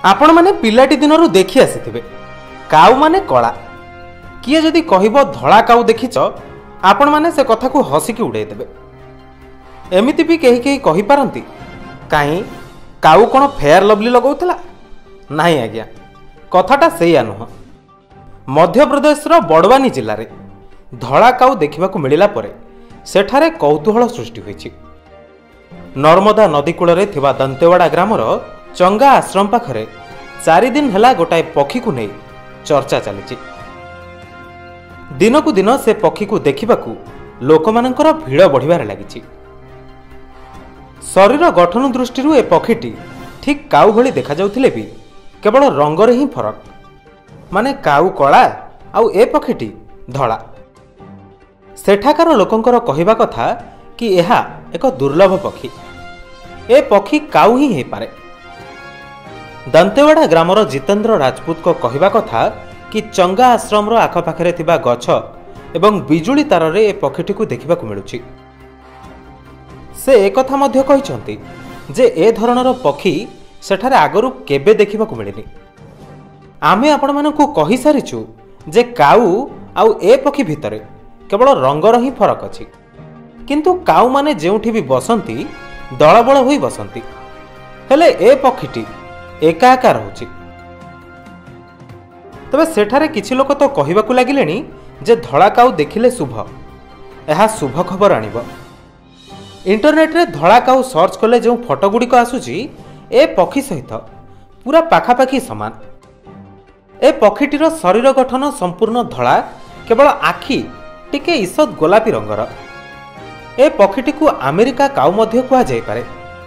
आपण माने पिलाटी दिनरू देखि आसीथिबे काऊ माने कला किए जदि कहबो धळा काऊ देखिछ आपण माने से कथा को हसी की उड़ाई देबे। एमिति भी केही केही कहि पारंती काई काऊ कोन फेयर लवली लगाउतला नाही आज्ञा कथाटा सेया नुह। मध्य प्रदेश रो बड़वानी जिल्ला रे धळा काऊ देखिबा को मिलिला परे सेठारे कौतूहल सृष्टि होईछि। नर्मदा नदी कूल रे थिबा दंतेवाड़ा ग्रामर चंगा आश्रम पाखरे 4 दिन हैला गोटाए पक्षी को नहीं चर्चा चली। दिनकू दिन से पक्षी को देखिबाकू लोकमानंकर भीड़ बढ़िबार लागिछि। शरीर गठन दृष्टि ए पक्षीटी ठीक काऊ भली देखा जाउथिले भी केवल रंगरे ही फरक माने काऊ कला आउ ए पक्षीटी धला। सेठाकार लोकंकर कहिबा कथा कि एहा एक दुर्लभ पक्षी ए पक्षी काऊ ही पारे। दंतेवाड़ा ग्रामर जितेंद्र राजपूत को कहिबा कथा कि चंगा आश्रम रो आखपाखरे थिबा गछ एवं बिजुली तार रे ए पक्षीटी को देखिबा को मिलुछि। से एक कथा मध्य कहिसंती जे ए धरणर पक्षी सेठारे आगरु केबे देखिबा को मिलिनी। आमे आपण मानकू कहि सारिछु जे काऊ आउ ए पक्षी भितरे केवल रंगर ही फरक अछि किंतु काऊ माने जेउठी भी बसंती दळबळ होई बसंती हेले ए पक्षीटी एका एका रहुछि। तबे सेठारे किछि लोक तो कहिबाकू लागिलेनी जे धळा काऊ देखिले शुभ एहा शुभ खबर आनिब। इंटरनेट रे धळा काऊ सर्च कले जो फोटो गुडी को आसुची ए पक्षी सहित पूरा पाखापाखी समान। ए पक्षीटीर शरीर गठन संपूर्ण धळा केवल आखि टिके ईषद गोलापी रंगर। ए पक्षीटी को अमेरिका काऊ मध्य कुआ जाय पारे।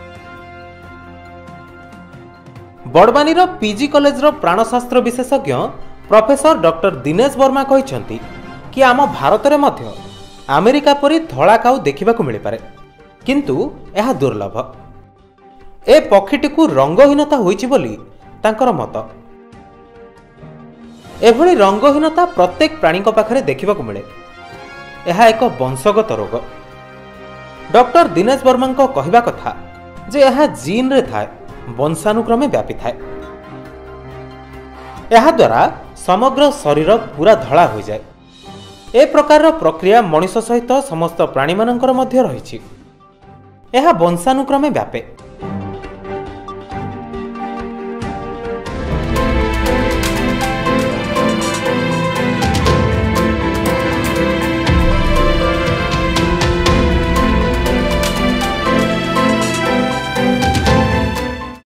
बड़वानी रो पीजी कॉलेज रो प्राणशास्त्र विशेषज्ञ प्रोफेसर डॉक्टर दिनेश वर्मा कहिसंती कि आम भारत रे मध्य अमेरिका परी धळा काऊ देखिबा को मिलि पारे किंतु एहा दुर्लभ। ए पक्षीटी को रंगहीनता होईछि बोली तांकर मत। एभली रंगहीनता प्रत्येक प्राणी को पाखरे देखिबा को मिले। एहा एक वंशगत रोग। डॉक्टर दिनेश वर्मा को कहिबा कथा जे एहा जीन रे थाए वंशानुक्रमे व्यापी थाए। एहा द्वारा समग्र शरीर पूरा धळा हो जाए। ए प्रकार प्रक्रिया मनुष्य सहित समस्त प्राणी मानकर मध्य रहिछि। एहा वंशानुक्रमे व्यापे।